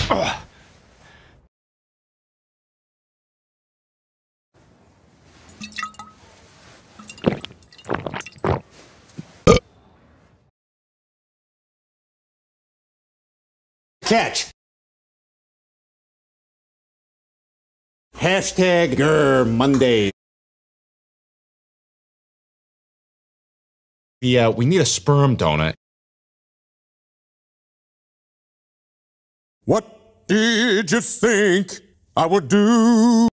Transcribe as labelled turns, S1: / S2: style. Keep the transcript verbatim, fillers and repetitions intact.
S1: Ugh.
S2: Catch. Hashtag Grr Monday.
S1: Yeah, we need a sperm donut.
S3: What did you think I would do?